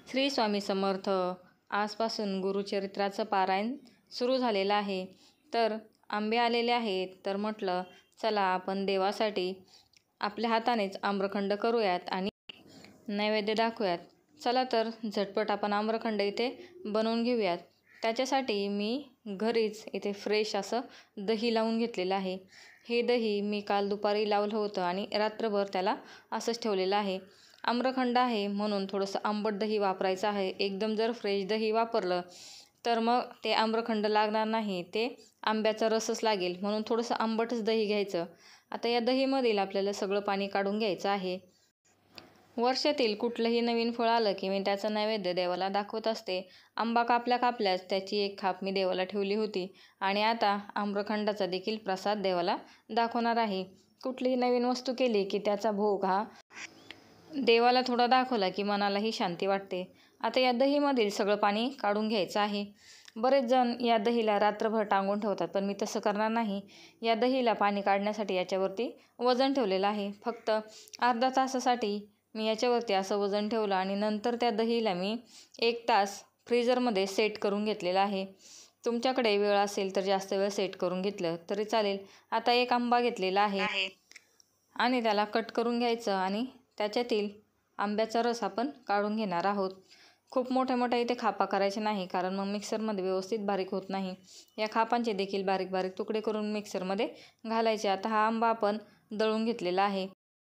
श्री स्वामी समर्थ. आजपासून गुरुचरित्राचं पारायण सुरू झालेलं आहे. तर आंबे आलेले आहेत, तर म्हटलं चला आपण देवासाठी आपल्या हातानेच आम्रखंड करूयात आणि नैवेद्य दाखवूयात. चला तर झटपट आपण आम्रखंड इथे बनवून घेऊयात. त्याच्यासाठी मी घरीच इथे फ्रेश असं दही लावून घेतलेलं आहे. हे दही मी काल दुपारी लावलं होतं आणि रात्रभर त्याला असंच ठेवलेलं आहे. आम्रखंड आहे म्हणून थोडंसं आंबट दही वापरायचं आहे. एकदम जर फ्रेश दही वापरलं तर मग ते आम्रखंड लागणार नाही, ते आंब्याचा रसच लागेल. म्हणून थोडंसं आंबटच दही घ्यायचं. आता या दहीमधील आपल्याला सगळं पाणी काढून घ्यायचं आहे. वर्षातील कुठलंही नवीन फळ आलं की मी त्याचं नैवेद्य देवाला दाखवत असते. आंबा कापल्याच त्याची एक खाप मी देवाला ठेवली होती आणि आता आम्रखंडाचा देखील प्रसाद देवाला दाखवणार आहे. कुठलीही नवीन वस्तू केली की त्याचा भोग हा देवाला थोडा दाखवला की मनालाही शांती वाटते. आता या दहीमधील सगळं पाणी काढून घ्यायचं आहे. बरेच जण या दहीला रात्रभर टांगून ठेवतात, पण मी तसं करणार नाही. या दहीला पाणी काढण्यासाठी याच्यावरती वजन ठेवलेलं आहे. फक्त अर्धा तासासाठी मी याच्यावरती असं वजन ठेवलं आणि नंतर त्या दहीला मी 1 तास फ्रीजरमध्ये सेट करून घेतलेलं आहे. तुमच्याकडे वेळ असेल तर जास्त वेळ सेट करून घेतलं तरी चालेल. आता एक आंबा घेतलेला आहे आणि त्याला कट करून घ्यायचं आणि त्याच्यातील आंब्याचा रस आपण काढून घेणार आहोत. खूप मोठ्या इथे खापा करायचे नाही, कारण मग मिक्सरमध्ये व्यवस्थित बारीक होत नाही. या खापांचे देखील बारीक बारीक तुकडे करून मिक्सरमध्ये घालायचे. आता हा आंबा आपण दळून घेतलेला आहे.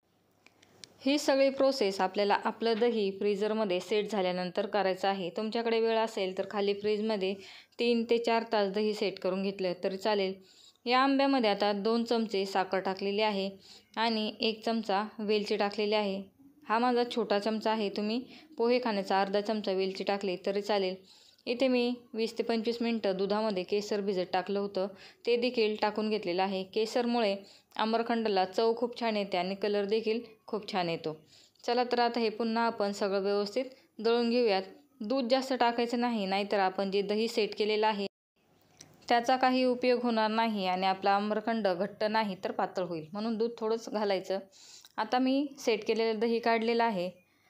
ही सगळी प्रोसेस आपल्याला आपलं दही फ्रीजरमध्ये सेट झाल्यानंतर करायचं आहे. तुमच्याकडे वेळ असेल तर खाली फ्रीजमध्ये 3 ते 4 तास दही सेट करून घेतलं तरी चालेल. या आंब्यामध्ये आता 2 चमचे साखर टाकलेली आहे आणि 1 चमचा वेलची टाकलेली आहे. हा माझा छोटा चमचा आहे. तुम्ही पोहे खाण्याचा अर्धा चमचा वेलची टाकली तरी चालेल. इथे मी 20 ते 25 मिनटं दुधामध्ये केसर भिजत टाकलं होतं, ते देखील टाकून घेतलेलं आहे. केसरमुळे आम्रखंडाला चव खूप छान येते आणि कलर देखील खूप छान येतो. चला तर आता हे पुन्हा आपण सगळं व्यवस्थित दळून घेऊयात. दूध जास्त टाकायचं नाही, नाहीतर आपण जे दही सेट केलेलं आहे त्याचा काही उपयोग होणार नाही आणि आपला आम्रखंड घट्ट नाही तर पातळ होईल. म्हणून दूध थोडंच घालायचं. आता मी सेट केलेलं दही काढलेलं आहे.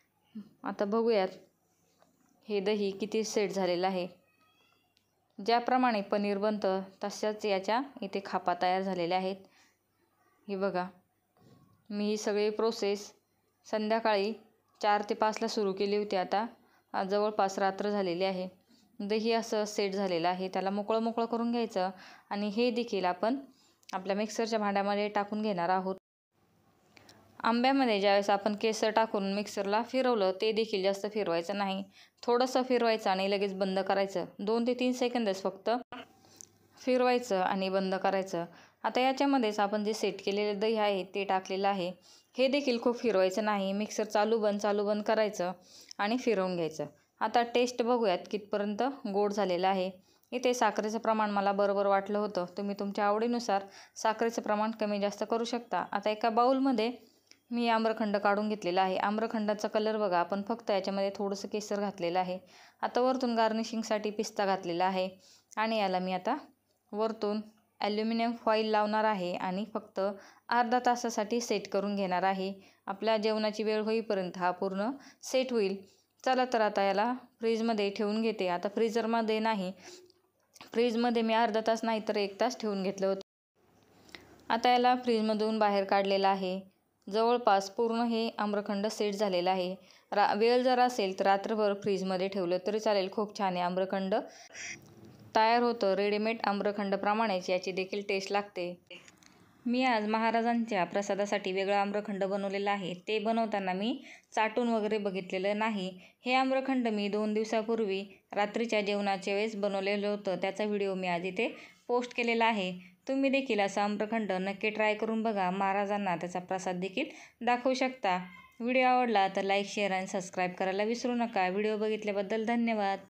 आता बघूयात हे दही किती सेट झालेलं आहे. ज्याप्रमाणे पनीर बनतं तशाच याच्या इथे खापा तयार झालेल्या आहेत. हे बघा, मी ही सगळी प्रोसेस संध्याकाळी 4 ते 5ला सुरू केली होती. आता जवळपास रात्र झालेली आहे. दही असं सेट झालेलं आहे. त्याला मोकळं करून घ्यायचं आणि हे देखील आपण आपल्या मिक्सरच्या भांड्यामध्ये टाकून घेणार आहोत. आंब्यामध्ये ज्यावेळेस आपण केसर टाकून मिक्सरला फिरवलं ते देखील जास्त फिरवायचं नाही. थोडंसं फिरवायचं आणि लगेच बंद करायचं. 2 ते 3 सेकंदच फक्त फिरवायचं आणि बंद करायचं. आता याच्यामध्येच आपण जे सेट केलेलं दही आहे ते टाकलेलं आहे. हे देखील खूप फिरवायचं नाही. मिक्सर चालू बंद करायचं आणि फिरवून घ्यायचं. आता टेस्ट बघूयात कितपर्यंत गोड झालेलं आहे. इथे साखरेचं प्रमाण मला बरोबर वाटलं होतं. तुम्ही तुमच्या आवडीनुसार साखरेचं प्रमाण कमी जास्त करू शकता. आता एका बाऊलमध्ये मी आम्रखंड काढून घेतलेला आहे. आम्रखंडाचा कलर बघा, आपण फक्त याच्यामध्ये थोडंसं केसर घातलेलं आहे. आता वरतून गार्निशिंगसाठी पिस्ता घातलेला आहे आणि याला मी आता वरतून ॲल्युमिनियम फॉईल लावणार आहे आणि फक्त अर्धा तासासाठी सेट करून घेणार आहे. आपल्या जेवणाची वेळ होईपर्यंत हा पूर्ण सेट होईल. चला तर आता याला फ्रीजमध्ये ठेवून घेते. आता फ्रीजरमध्ये नाही, फ्रीजमध्ये मी अर्धा तास नाही तर 1 तास ठेवून घेतलं होतं. आता याला फ्रीजमधून बाहेर काढलेलं आहे. जवळपास पूर्ण हे आम्रखंड सेट झालेलं आहे. वेळ जर असेल तर रात्रभर फ्रीजमध्ये ठेवलं तरी चालेल. खूप छान आहे आम्रखंड तयार होतं. रेडीमेड आम्रखंडप्रमाणेच याची देखील टेस्ट लागते. मी आज महाराजांच्या प्रसादासाठी वेगळं आम्रखंड बनवलेलं आहे. ते बनवताना मी चाटून वगैरे बघितलेलं नाही. हे आम्रखंड मी 2 दिवसापूर्वी रात्रीच्या जेवणाच्या वेळेस बनवलेलं होतं. त्याचा व्हिडिओ मी आज इथे पोस्ट केलेला आहे. तुम्ही देखील असा आम्रखंड नक्की ट्राय करून बघा. महाराजांना त्याचा प्रसाद देखील दाखवू शकता. व्हिडिओ आवडला तर लाईक, शेअर आणि सबस्क्राईब करायला विसरू नका. व्हिडिओ बघितल्याबद्दल धन्यवाद.